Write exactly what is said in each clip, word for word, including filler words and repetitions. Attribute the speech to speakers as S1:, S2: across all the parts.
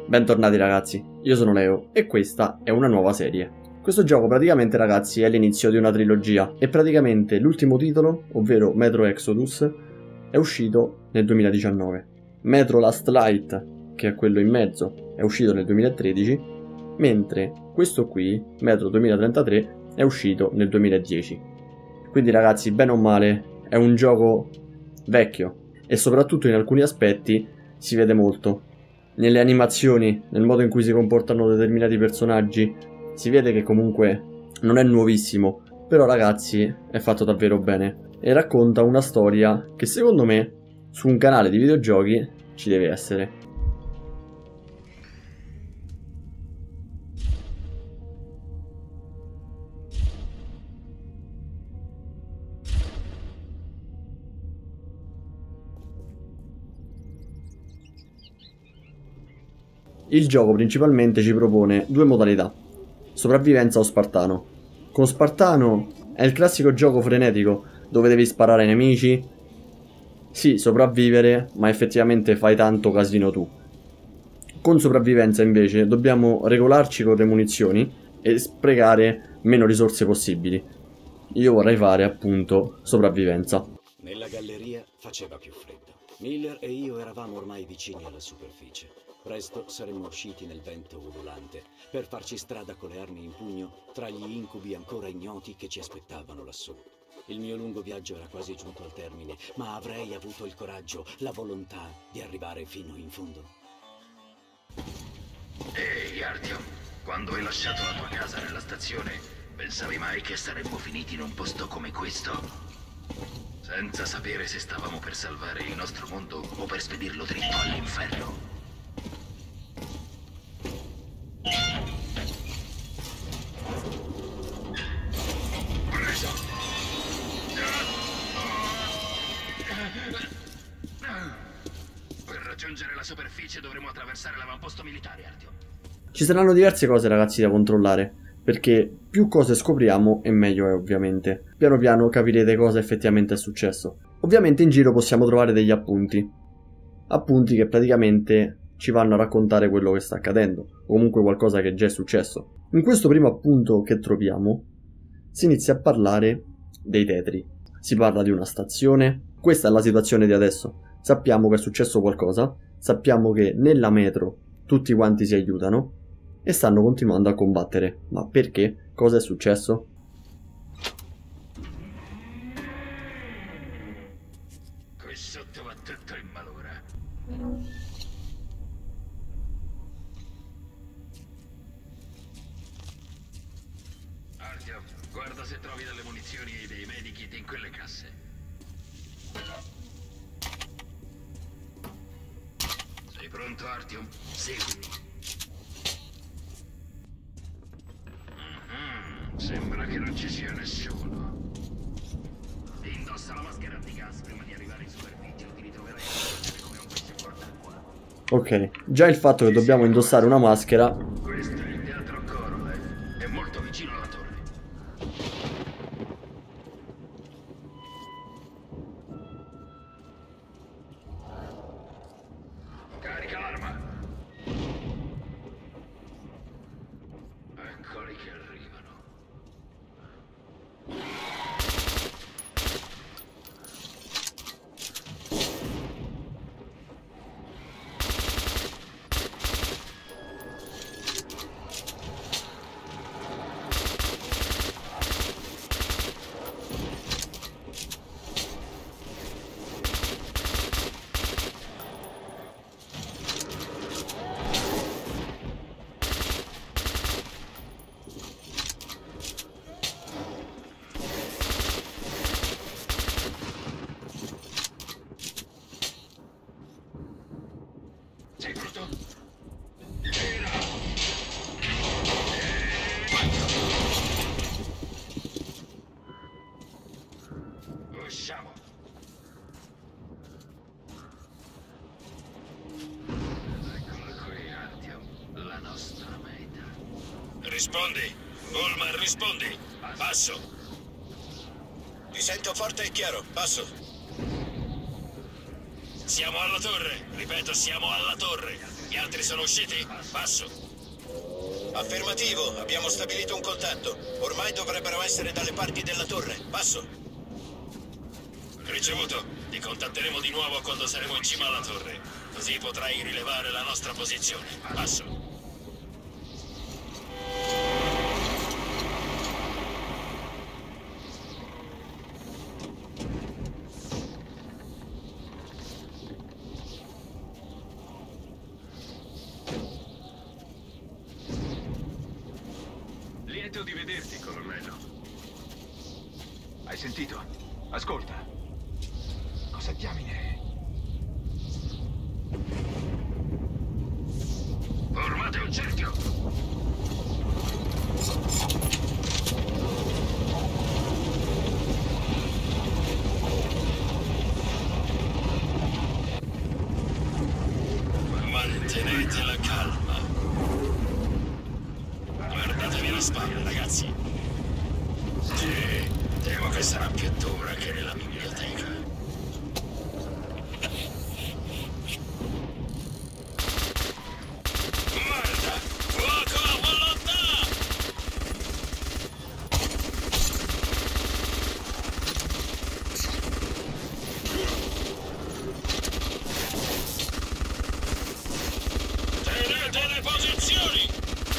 S1: Bentornati ragazzi, io sono Leo e questa è una nuova serie. Questo gioco praticamente ragazzi è l'inizio di una trilogia e praticamente l'ultimo titolo, ovvero Metro Exodus, è uscito nel duemiladiciannove. Metro Last Light, che è quello in mezzo, è uscito nel duemilatredici, mentre questo qui, Metro duemilatrentatré, è uscito nel duemiladieci. Quindi ragazzi, bene o male, è un gioco vecchio e soprattutto in alcuni aspetti si vede molto. Nelle animazioni, nel modo in cui si comportano determinati personaggi, si vede che comunque non è nuovissimo, però ragazzi è fatto davvero bene e racconta una storia che secondo me su un canale di videogiochi ci deve essere. Il gioco principalmente ci propone due modalità, sopravvivenza o spartano. Con spartano è il classico gioco frenetico dove devi sparare ai nemici, sì, sopravvivere, ma effettivamente fai tanto casino tu. Con sopravvivenza invece dobbiamo regolarci con le munizioni e sprecare meno risorse possibili. Io vorrei fare appunto sopravvivenza.
S2: Nella galleria faceva più freddo. Miller e io eravamo ormai vicini alla superficie. Presto saremmo usciti nel vento ululante per farci strada con le armi in pugno tra gli incubi ancora ignoti che ci aspettavano lassù. Il mio lungo viaggio era quasi giunto al termine, ma avrei avuto il coraggio, la volontà di arrivare fino in fondo.
S3: Ehi, Artyom, quando hai lasciato la tua casa nella stazione, pensavi mai che saremmo finiti in un posto come questo? Senza sapere se stavamo per salvare il nostro mondo o per spedirlo dritto all'inferno. Preso! Per raggiungere la superficie dovremo attraversare l'avamposto militare, Artyom.
S1: Ci saranno diverse cose ragazzi da controllare, perché più cose scopriamo e meglio è ovviamente. Piano piano capirete cosa effettivamente è successo. Ovviamente in giro possiamo trovare degli appunti. Appunti che praticamente ci vanno a raccontare quello che sta accadendo, o comunque qualcosa che già è successo. In questo primo appunto che troviamo si inizia a parlare dei tetri. Si parla di una stazione, questa è la situazione di adesso. Sappiamo che è successo qualcosa, sappiamo che nella metro tutti quanti si aiutano e stanno continuando a combattere. Ma perché? Cosa è successo?
S3: Qui sotto va tutto in malora. Artyom, guarda se trovi delle munizioni e dei medikit in quelle casse. Sei pronto, Artyom? Seguimi. Mm-hmm. Sembra che non ci sia nessuno. Indossa la maschera antigas prima di arrivare in superficie o ti ritroverai a come un pesce fuori d'acqua.
S1: Ok, già il fatto che dobbiamo indossare una maschera.
S3: Questo è il teatro Korolev, è molto vicino alla torre. Carica l'arma. Eccoli che arrivano. Sei pronto? Gira! Usciamo! Eccola qui, Artyom, la nostra meta.
S4: Rispondi! Ullman, rispondi! Passo! Ti sento forte e chiaro, passo! Siamo alla torre, ripeto, siamo alla torre. Gli altri Tetri sono usciti? Passo. Affermativo, abbiamo stabilito un contatto. Ormai dovrebbero essere dalle parti della torre. Passo. Ricevuto. Ti contatteremo di nuovo quando saremo in cima alla torre. Così potrai rilevare la nostra posizione. Passo.
S3: Lieto di vederti, colonnello. Hai sentito? Ascolta. Cosa diamine? Formate un cerchio!
S4: Mantenete la calma. Guardatevi alle spalle, ragazzi. Sì, temo che sarà più dura che nella biblioteca. Guarda! Fuoco a volontà! Tenete le posizioni!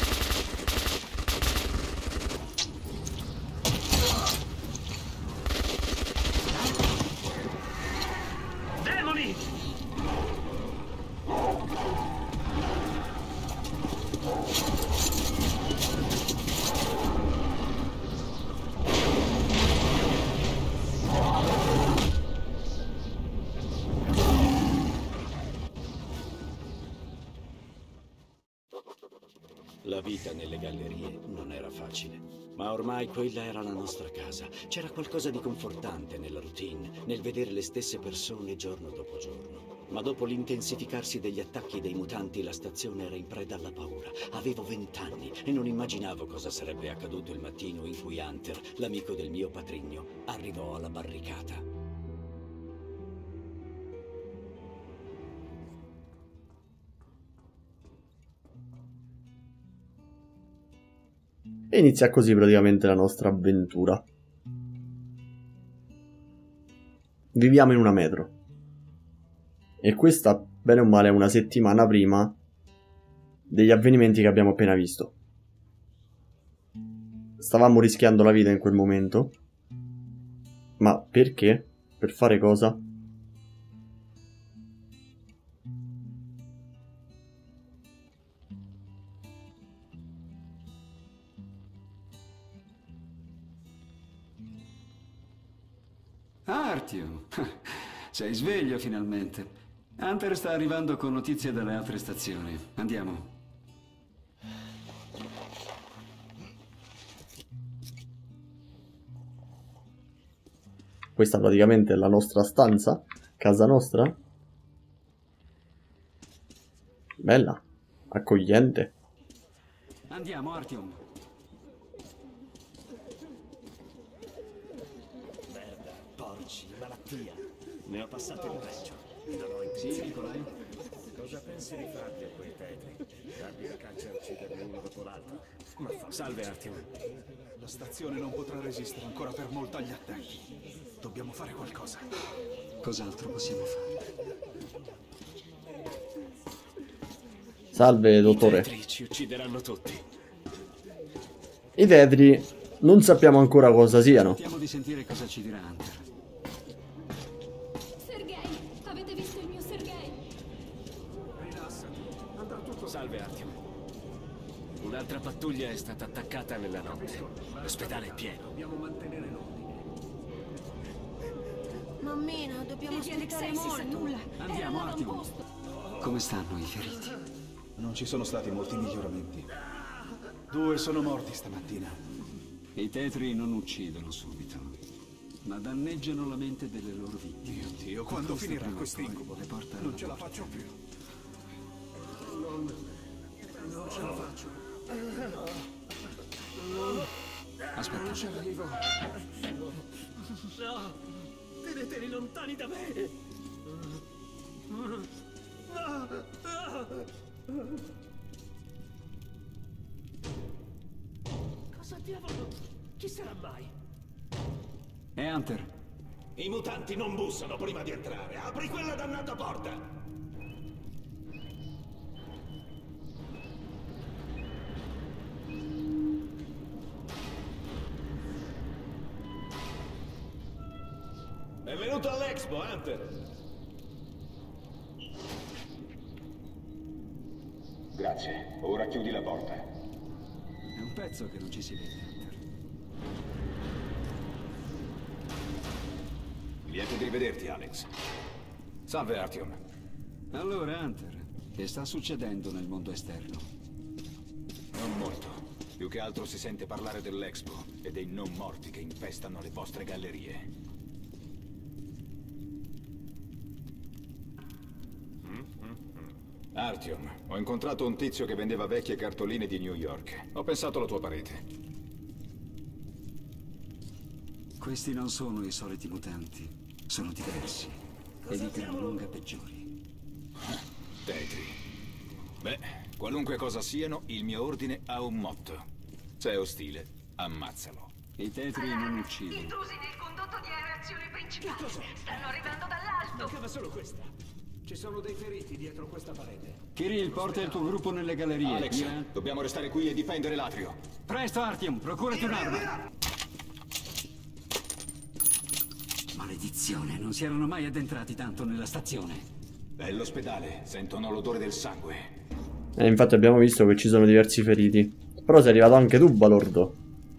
S2: La vita nelle gallerie non era facile, ma ormai quella era la nostra casa. C'era qualcosa di confortante nella routine, nel vedere le stesse persone giorno dopo giorno. Ma dopo l'intensificarsi degli attacchi dei mutanti, la stazione era in preda alla paura. Avevo vent'anni e non immaginavo cosa sarebbe accaduto il mattino in cui Hunter, l'amico del mio patrigno, arrivò alla barricata.
S1: E inizia così praticamente la nostra avventura. Viviamo in una metro. E questa, bene o male, è una settimana prima degli avvenimenti che abbiamo appena visto. Stavamo rischiando la vita in quel momento. Ma perché? Per fare cosa?
S5: Artyom, sei sveglio finalmente. Hunter sta arrivando con notizie dalle altre stazioni. Andiamo.
S1: Questa praticamente è la nostra stanza, casa nostra. Bella, accogliente.
S5: Andiamo, Artyom.
S2: Malattia. Ne ho passate il peggio. Non ho
S5: Sì, Nicolai?
S6: Cosa pensi di farli a quei tetri? Darli a caccia e ucciderli uno dopo l'altro? Ma fa... Salve, Artyom. La stazione non potrà resistere ancora per molto agli attacchi. Dobbiamo fare qualcosa.
S5: Cos'altro possiamo fare?
S1: Salve, dottore.
S6: I tetri ci uccideranno tutti.
S1: I tetri non sappiamo ancora cosa siano.
S5: Aspettiamo di sentire cosa ci dirà Hunter.
S6: Salve, Artyom. Un'altra pattuglia è stata attaccata nella notte. L'ospedale è pieno. Dobbiamo mantenere l'ordine.
S7: Mammina, dobbiamo aspettare molto. Nulla.
S5: Andiamo, Artyom. Come stanno i feriti?
S8: Non ci sono stati molti miglioramenti. Due sono morti stamattina.
S5: I tetri non uccidono subito, ma danneggiano la mente delle loro vittime.
S8: Dio, Dio, quando
S5: Questo
S8: finirà
S5: prima o
S8: questo
S5: poi
S8: incubo?
S5: le porta
S8: Non
S5: alla
S8: ce la
S5: morte.
S8: faccio più. Non, non ce la faccio.
S5: Aspetta.
S8: Non ci arrivo.
S6: No! Teneteli lontani da me!
S9: Cosa diavolo? Chi sarà mai?
S5: È Hunter.
S4: I mutanti non bussano prima di entrare. Apri quella dannata porta! Benvenuto all'Expo, Hunter!
S10: Grazie. Ora chiudi la porta.
S5: È un pezzo che non ci si vede, Hunter.
S10: Lieto di rivederti, Alex. Salve, Artyom.
S5: Allora, Hunter, che sta succedendo nel mondo esterno?
S10: Non molto. Più che altro si sente parlare dell'Expo e dei non morti che infestano le vostre gallerie. Artyom, ho incontrato un tizio che vendeva vecchie cartoline di New York. Ho pensato alla tua parete.
S5: Questi non sono i soliti mutanti. Sono diversi. E di gran lunga peggiori.
S10: Tetri. Beh, qualunque cosa siano, il mio ordine ha un motto. Se è ostile, ammazzalo.
S5: I Tetri non uccidono.
S11: Intrusi nel condotto di aerazione principale. Stanno arrivando dall'alto.
S6: Mancava solo questa. Ci sono dei feriti dietro questa parete.
S5: Kirill, porta il tuo gruppo nelle gallerie.
S10: Alex,
S5: Mira...
S10: dobbiamo restare qui e difendere l'atrio.
S5: Presto, Artyom, procurati un'arma. Maledizione, non si erano mai addentrati tanto nella stazione.
S10: È l'ospedale, sentono l'odore del sangue.
S1: E infatti abbiamo visto che ci sono diversi feriti. Però sei arrivato anche tu, balordo.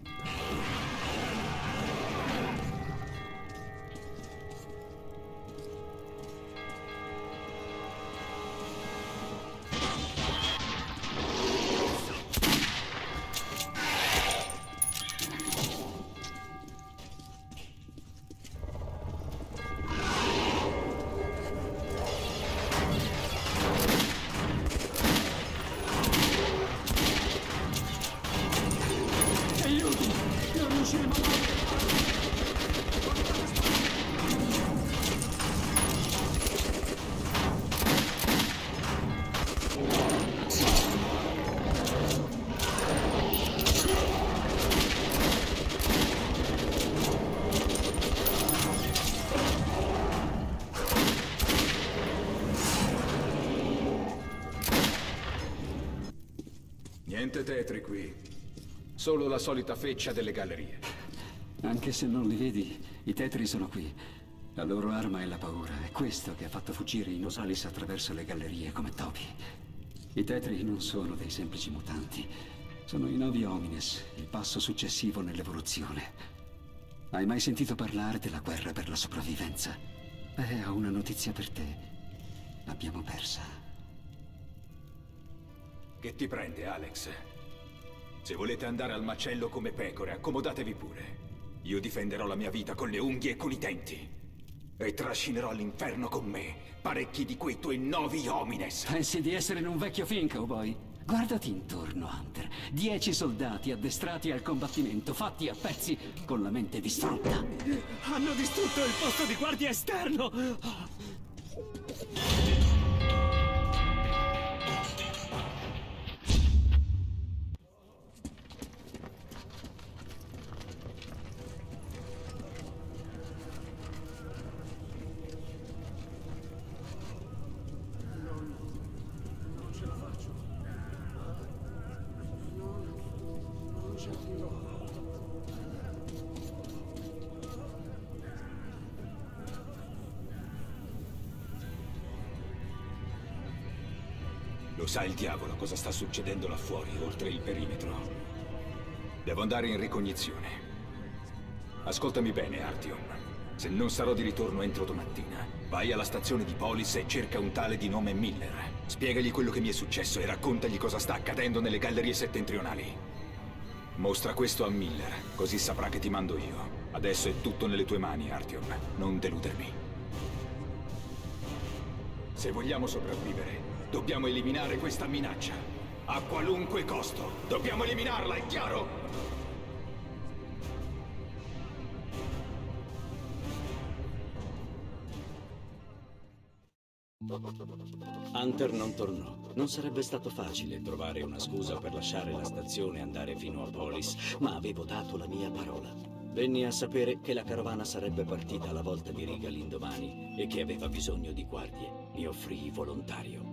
S10: Niente Tetri qui. Solo la solita feccia delle gallerie.
S5: Anche se non li vedi, i Tetri sono qui. La loro arma è la paura. È questo che ha fatto fuggire i Nosalis attraverso le gallerie come topi. I Tetri non sono dei semplici mutanti. Sono i Novi Homines, il passo successivo nell'evoluzione. Hai mai sentito parlare della guerra per la sopravvivenza? Beh, ho una notizia per te. L'abbiamo persa.
S10: Che ti prende, Alex? Se volete andare al macello come pecore, accomodatevi pure. Io difenderò la mia vita con le unghie e con i denti. E trascinerò all'inferno con me parecchi di quei tuoi Novi Homines.
S5: Pensi di essere in un vecchio film, cowboy? Guardati intorno, Hunter. Dieci soldati addestrati al combattimento, fatti a pezzi, con la mente distrutta.
S9: Hanno distrutto il posto di guardia esterno!
S10: Lo sa il diavolo cosa sta succedendo là fuori, oltre il perimetro. Devo andare in ricognizione. Ascoltami bene, Artyom. Se non sarò di ritorno entro domattina, vai alla stazione di Polis e cerca un tale di nome Miller. Spiegagli quello che mi è successo e raccontagli cosa sta accadendo nelle gallerie settentrionali. Mostra questo a Miller, così saprà che ti mando io. Adesso è tutto nelle tue mani, Artyom. Non deludermi. Se vogliamo sopravvivere, dobbiamo eliminare questa minaccia. A qualunque costo. Dobbiamo eliminarla, è chiaro?
S2: Hunter non tornò. Non sarebbe stato facile trovare una scusa per lasciare la stazione e andare fino a Polis, ma avevo dato la mia parola. Venni a sapere che la carovana sarebbe partita alla volta di riga l'indomani e che aveva bisogno di guardie. Mi offrii volontario.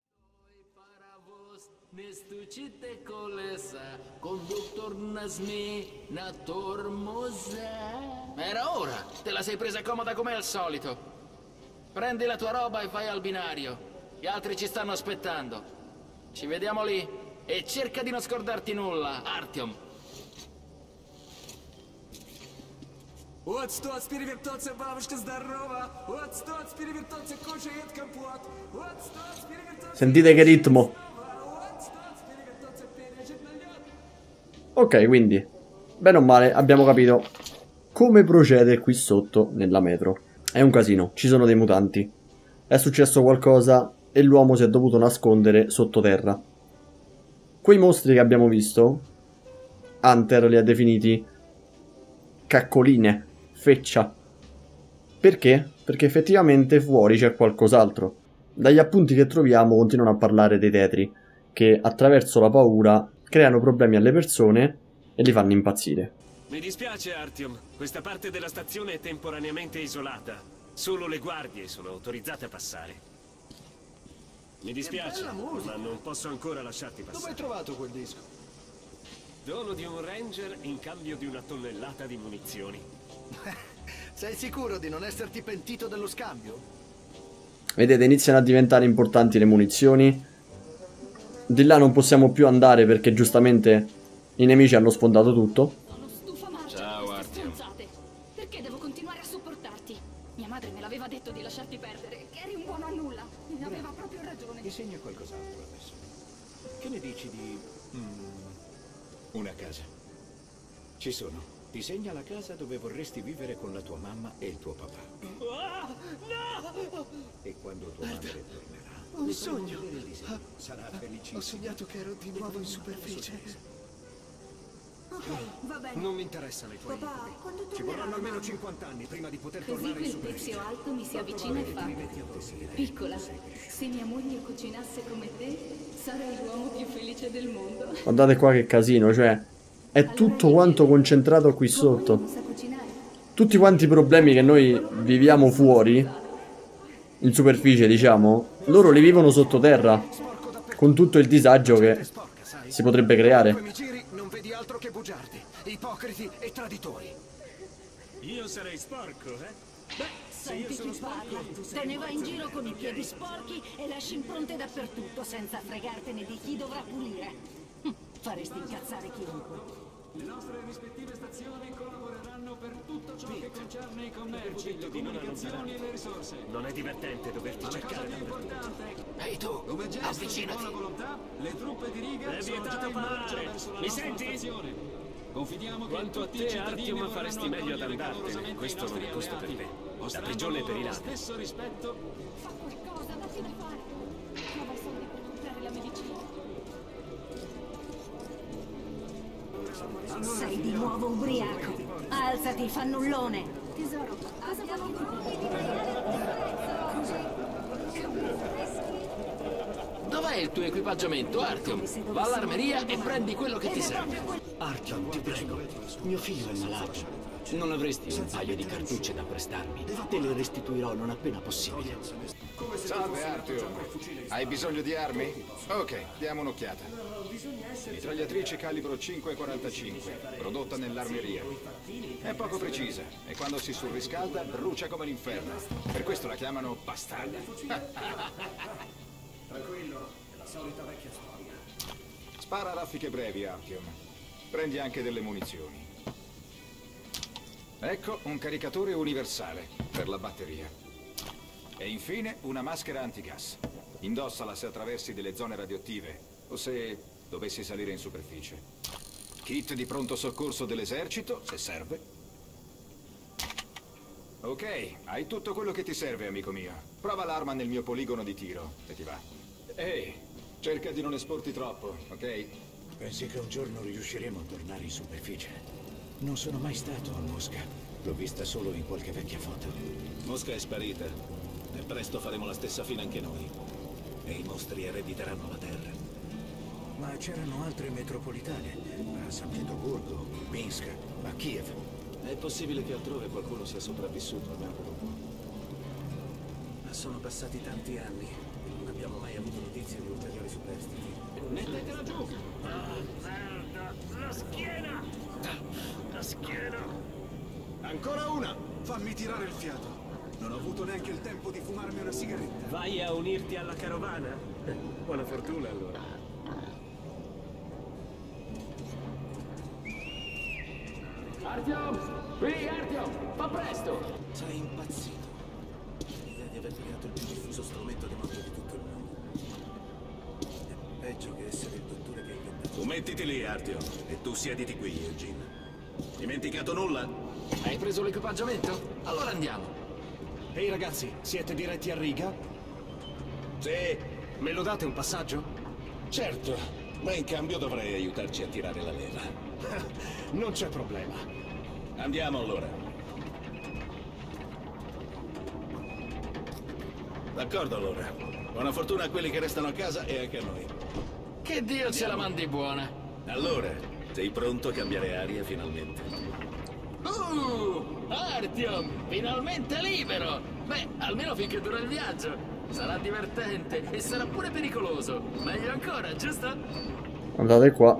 S12: Nestucite colesa, conductor nasmi, na tormosa. Era ora! Te la sei presa comoda come al solito. Prendi la tua roba e vai al binario. Gli altri ci stanno aspettando. Ci vediamo lì. E cerca di non scordarti nulla, Artyom.
S13: Вот стоц перевертоться, бабушка здорова. Вот стоц перевертоться, кушает компот. Вот стоц перевертоться.
S1: Sentite che ritmo. Ok, quindi, bene o male, abbiamo capito come procede qui sotto nella metro. È un casino, ci sono dei mutanti. È successo qualcosa e l'uomo si è dovuto nascondere sottoterra. Quei mostri che abbiamo visto, Hunter li ha definiti caccoline, feccia. Perché? Perché effettivamente fuori c'è qualcos'altro. Dagli appunti che troviamo continuano a parlare dei tetri, che attraverso la paura creano problemi alle persone e li fanno impazzire.
S14: Mi dispiace, Artyom. Questa parte della stazione è temporaneamente isolata. Solo le guardie sono autorizzate a passare. Mi dispiace, ma non posso ancora lasciarti passare.
S6: Dove hai trovato quel disco?
S14: Dono di un ranger in cambio di una tonnellata di munizioni.
S6: Sei sicuro di non esserti pentito dello scambio?
S1: Vedete, iniziano a diventare importanti le munizioni. Di là non possiamo più andare perché giustamente i nemici hanno sfondato tutto.
S15: Sono stufa marcia.
S14: Ciao, Artyom.
S15: Perché devo continuare a sopportarti? Mia madre me l'aveva detto di lasciarti perdere, che eri un buono a nulla. E aveva proprio ragione.
S4: Disegna qualcos'altro adesso. Che ne dici di... Mm, una casa? Ci sono. Disegna la casa dove vorresti vivere con la tua mamma e il tuo papà.
S9: Ah, no!
S4: E quando tua madre tornerà...
S6: Un sogno!
S4: Sarà felicissimo.
S6: Ho sognato che ero di nuovo in superficie.
S7: Ok, va bene.
S6: Non mi interessano i tuoi
S7: Papà,
S6: incubi.
S7: quando
S6: Ci vorranno
S7: tornerà
S6: almeno
S7: mamma?
S6: cinquanta anni prima di poter
S15: Così
S6: tornare in
S15: quel
S6: superficie.
S15: tizio alto mi si avvicina e fa: piccola, se mia moglie cucinasse come te, sarei l'uomo più felice del mondo.
S1: Guardate qua che casino, cioè è tutto quanto concentrato qui sotto. Tutti quanti i problemi che noi viviamo fuori, in superficie diciamo, loro li vivono sottoterra, con tutto il disagio che si potrebbe creare.
S6: Mi giri, non vedi altro che bugiardi, ipocriti e traditori.
S14: Io sarei sporco, eh? Beh, se io
S7: Senti
S14: sono
S7: chi parla.
S14: sporco, tu sei
S7: Te ne
S14: un
S7: vai in
S14: pezzo
S7: giro
S14: di
S7: con i piedi
S14: chiarissimo.
S7: sporchi e lasci impronte dappertutto senza fregartene di chi dovrà pulire. Hm, faresti incazzare chiunque.
S13: Le nostre rispettive stazioni collaboreranno per tutto ciò che concerne i commerci, le comunicazioni e le risorse.
S14: Non è divertente doverti
S13: Ma la cosa
S14: cercare
S13: più
S14: dappertutto.
S13: importante,
S3: Ehi tu,
S13: come gesto di
S3: avvicinati.
S13: buona volontà, le truppe di riga
S14: È
S13: sono
S14: vietato
S13: già in marcia
S14: parlare.
S13: verso la
S14: Mi
S13: nostra
S14: senti?
S13: stazione. Confidiamo che
S14: Quanto a
S13: tutti i
S14: te,
S13: cittadini
S14: Artyom,
S13: vorranno
S14: faresti meglio ad
S13: accogliere
S14: andartene.
S13: calorosamente
S14: Questo
S13: i nostri
S14: non è costo per
S13: alleati,
S14: me. La
S13: mostrando
S14: prigione per i
S13: loro lo
S14: ladri.
S13: stesso rispetto.
S15: Fa qualcosa, datti da fare. Trova i soldi per comprare la medicina.
S7: Sei di nuovo ubriaco. Alzati, fannullone.
S15: Tesoro, cosa vuoi?
S12: Dov'è il tuo equipaggiamento, Artyom? Va all'armeria e prendi quello che ti serve.
S2: Artyom, ti prego. Mio figlio è malato. Non avresti un paio di cartucce da prestarmi? Te le restituirò non appena possibile.
S3: Salve Artyom. Hai bisogno di armi? Ok, diamo un'occhiata. Mitragliatrice calibro cinque quarantacinque, prodotta nell'armeria. È poco precisa e quando si surriscalda brucia come l'inferno. Per questo la chiamano bastarda.
S6: Tranquillo, è la solita vecchia storia.
S3: Spara a raffiche brevi, Artyom. Prendi anche delle munizioni. Ecco un caricatore universale per la batteria. E infine una maschera antigas. Indossala se attraversi delle zone radioattive o se dovessi salire in superficie. Kit di pronto soccorso dell'esercito, se serve. Ok, hai tutto quello che ti serve, amico mio. Prova l'arma nel mio poligono di tiro, se ti va. Ehi, cerca di non esporti troppo, ok?
S4: Pensi che un giorno riusciremo a tornare in superficie? Non sono mai stato a Mosca. L'ho vista solo in qualche vecchia foto.
S2: Mosca è sparita. E presto faremo la stessa fine anche noi.
S4: e i mostri erediteranno la terra. Ma c'erano altre metropolitane, a San Pietroburgo, Minsk, a Kiev.
S2: È possibile che altrove qualcuno sia sopravvissuto a Mavro.
S4: Ma sono passati tanti anni e non abbiamo mai avuto notizie di ulteriori superstiti.
S12: Mettetela giù!
S14: Ah, merda! La schiena! La schiena!
S6: Ancora una! Fammi tirare il fiato. Non ho avuto neanche il tempo di fumarmi una sigaretta.
S14: Vai a unirti alla carovana? Buona fortuna allora.
S12: Artyom! Qui, Artyom! Fa presto!
S4: Sei impazzito. L'idea di aver creato il più diffuso strumento di moto di tutto il mondo. È peggio che essere il dottore che ha inventato.
S6: Tu mettiti lì, Artyom, e tu siediti qui, Eugene. Dimenticato nulla?
S12: Hai preso l'equipaggiamento? Allora andiamo.
S14: Ehi ragazzi, siete diretti a riga?
S6: Sì.
S14: Me lo date un passaggio?
S6: Certo, ma in cambio dovrei aiutarci a tirare la leva.
S14: Non c'è problema.
S6: Andiamo allora. D'accordo allora. Buona fortuna a quelli che restano a casa e anche a noi.
S12: Che Dio ce la mandi buona.
S6: Allora, sei pronto a cambiare aria finalmente?
S12: Uh, Artyom, finalmente libero! Beh, almeno finché dura il viaggio. Sarà divertente e sarà pure pericoloso. Meglio ancora, giusto?
S1: Andate qua.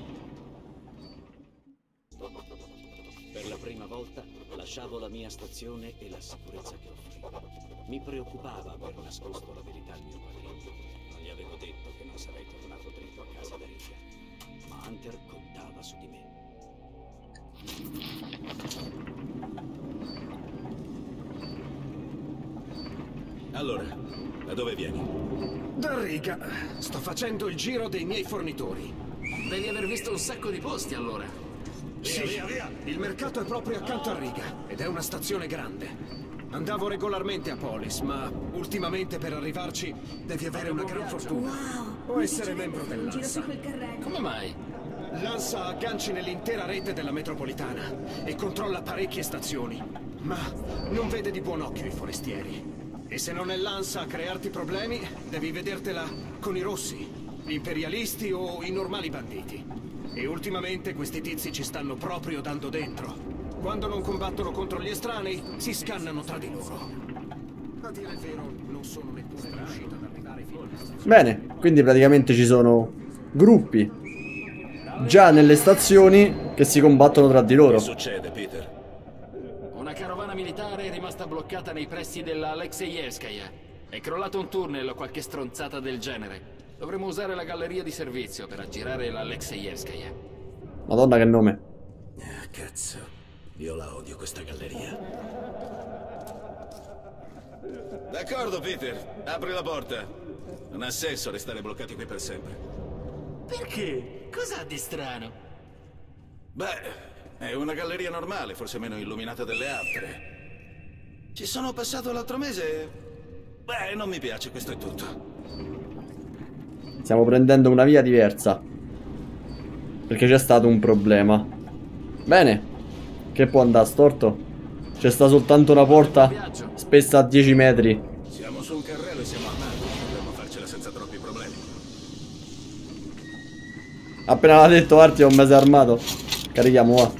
S2: Per la prima volta lasciavo la mia stazione e la sicurezza che offriva. Mi preoccupava aver nascosto la verità al mio padrino. Non gli avevo detto che non sarei tornato dritto a casa da Riga. Ma Hunter contava su di me.
S6: Allora, da dove vieni?
S14: Da Riga. Sto facendo il giro dei miei fornitori.
S12: Devi aver visto un sacco di posti allora.
S14: Sì,
S6: via, via.
S14: Il mercato è proprio accanto a Riga ed è una stazione grande. Andavo regolarmente a Polis, ma ultimamente per arrivarci devi avere una gran fortuna.
S15: Wow,
S14: o essere membro
S15: un giro su
S14: dell'ANSA.
S15: quel carrello.
S12: Come mai?
S14: L'ANSA ha agganci nell'intera rete della metropolitana e controlla parecchie stazioni, ma non vede di buon occhio i forestieri. E se non è l'ANSA a crearti problemi, devi vedertela con i rossi, gli imperialisti o i normali banditi. E ultimamente questi tizi ci stanno proprio dando dentro. Quando non combattono contro gli estranei, si scannano tra di loro. A dire il vero, non sono neppure riuscito ad arrivare fino a questa.
S1: Bene, quindi praticamente ci sono gruppi già nelle stazioni che si combattono tra di loro.
S6: Che succede, Peter?
S12: Una carovana militare è rimasta bloccata nei pressi della Alexeyevskaya. È crollato un tunnel o qualche stronzata del genere. Dovremmo usare la galleria di servizio per aggirare l'Alexeyevskaya.
S1: Madonna che nome.
S6: Ah, cazzo. Io la odio questa galleria. D'accordo, Peter. Apri la porta. Non ha senso restare bloccati qui per sempre.
S12: Perché? Cos'ha di strano?
S6: Beh, è una galleria normale, forse meno illuminata delle altre. Ci sono passato l'altro mese. Beh, non mi piace, questo è tutto.
S1: Stiamo prendendo una via diversa perché c'è stato un problema. Bene. Che può andare storto? C'è sta soltanto una porta spessa a dieci metri.
S6: Siamo su un carrello e siamo armati. Dobbiamo farcela senza troppi problemi.
S1: Appena l'ha detto Artyom, si è armato. Carichiamo, va.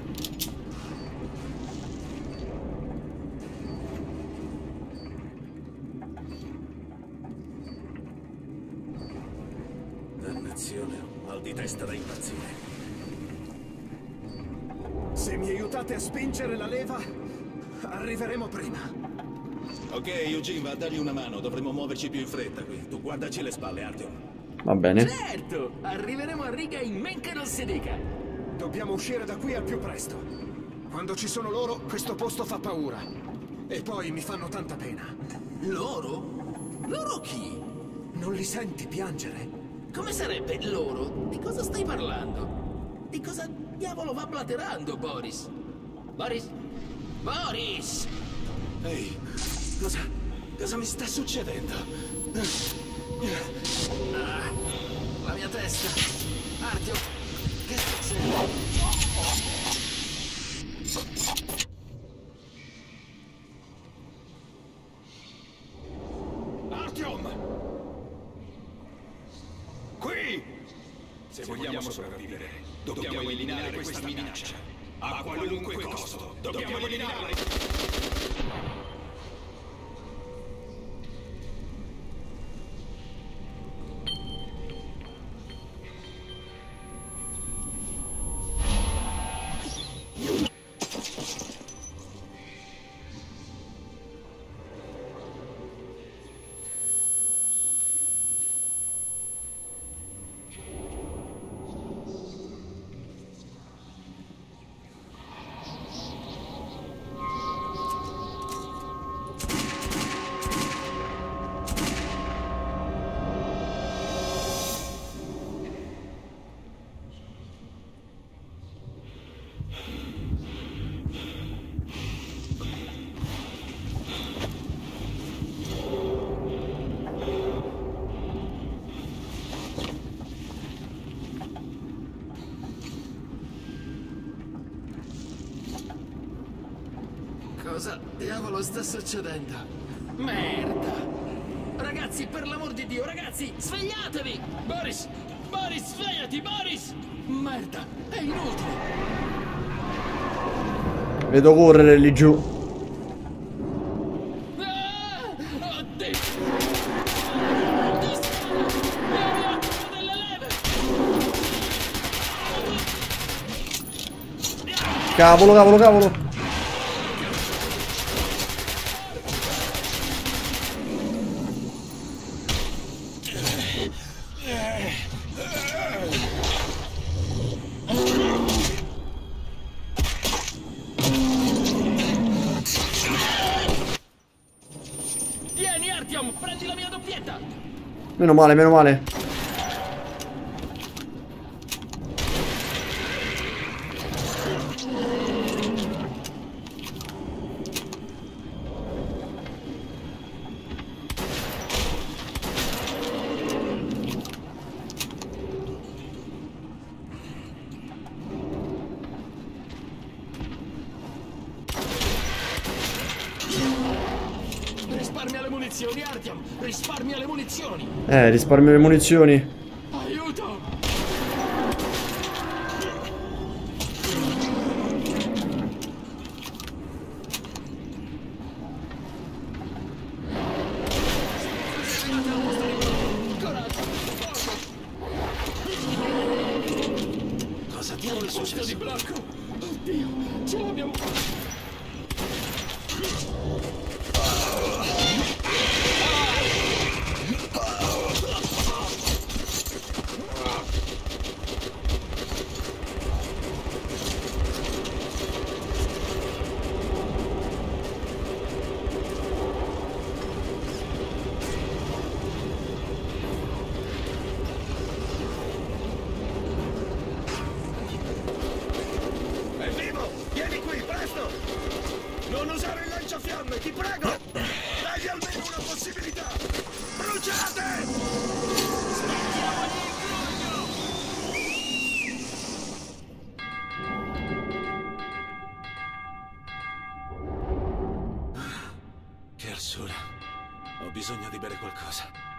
S6: Dannazione, mal di testa da impazzire.
S14: Se mi aiutate a spingere la leva, arriveremo prima.
S6: Ok, Eugene, va a dargli una mano. Dovremmo muoverci più in fretta qui. Tu guardaci le spalle, Artyom.
S1: Va bene.
S12: Certo! Arriveremo a Riga in men che non si dica.
S14: Dobbiamo uscire da qui al più presto. Quando ci sono loro, questo posto fa paura. E poi mi fanno tanta pena.
S12: Loro? Loro chi?
S14: Non li senti piangere?
S12: Come sarebbe loro? Di cosa stai parlando? Di cosa diavolo va blaterando, Boris? Boris? Boris!
S6: Ehi, cosa... cosa mi sta succedendo?
S12: Ah, la mia testa! Artyom, che succede?
S14: Artyom!
S10: Se vogliamo sopravvivere, dobbiamo eliminare questa minaccia. A qualunque costo, dobbiamo eliminarla.
S12: Cosa diavolo sta succedendo? Merda! Ragazzi, per l'amor di Dio, ragazzi, svegliatevi! Boris! Boris, svegliati, Boris! Merda, è inutile!
S1: Vedo correre lì giù.
S12: Ah, oddio!
S1: Cavolo, cavolo, cavolo.
S12: Vieni, Artyom, prendi la mia doppietta!
S1: Meno male, meno male.
S12: Risparmia le munizioni, Artyom! Risparmia le munizioni!
S1: Eh, risparmio le munizioni.
S12: Aiuto!
S2: Cosa diavolo è successo?
S12: Di blocco! Oddio, ce l'abbiamo fatta!
S6: È vivo! Vieni qui, presto! Non usare il lanciafiamme, ti prego! Dagli almeno una possibilità! Bruciate!
S2: Che arsura. Ho bisogno di bere qualcosa.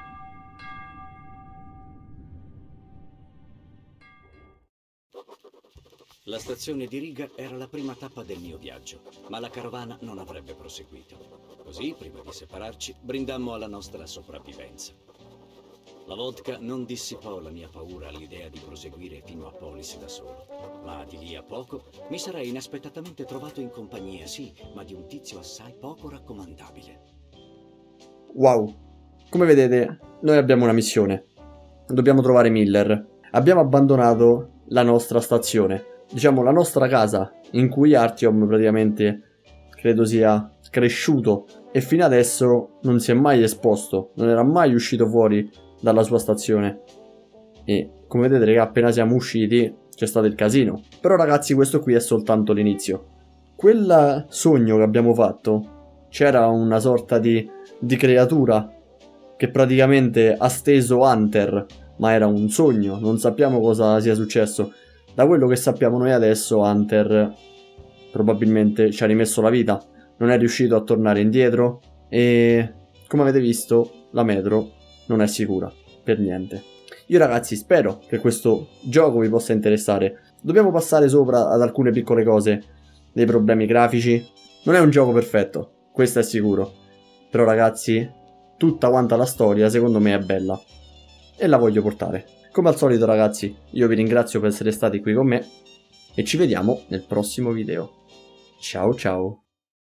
S2: La stazione di Riga era la prima tappa del mio viaggio, ma la carovana non avrebbe proseguito. Così, prima di separarci, brindammo alla nostra sopravvivenza. La vodka non dissipò la mia paura all'idea di proseguire fino a Polis da solo, ma di lì a poco mi sarei inaspettatamente trovato in compagnia, sì, ma di un tizio assai poco raccomandabile.
S1: Wow. Come vedete, noi abbiamo una missione. Dobbiamo trovare Miller. Abbiamo abbandonato la nostra stazione. Diciamo la nostra casa, in cui Artyom praticamente credo sia cresciuto e fino adesso non si è mai esposto, non era mai uscito fuori dalla sua stazione. E come vedete, raga, appena siamo usciti c'è stato il casino. Però ragazzi, questo qui è soltanto l'inizio. Quel sogno che abbiamo fatto, c'era una sorta di, di creatura che praticamente ha steso Hunter, ma era un sogno, non sappiamo cosa sia successo. Da quello che sappiamo noi adesso, Hunter probabilmente ci ha rimesso la vita, non è riuscito a tornare indietro e, come avete visto, la metro non è sicura, per niente. Io ragazzi spero che questo gioco vi possa interessare. Dobbiamo passare sopra ad alcune piccole cose, dei problemi grafici. Non è un gioco perfetto, questo è sicuro. Però ragazzi, tutta quanta la storia secondo me è bella e la voglio portare. Come al solito ragazzi, io vi ringrazio per essere stati qui con me e ci vediamo nel prossimo video. Ciao ciao!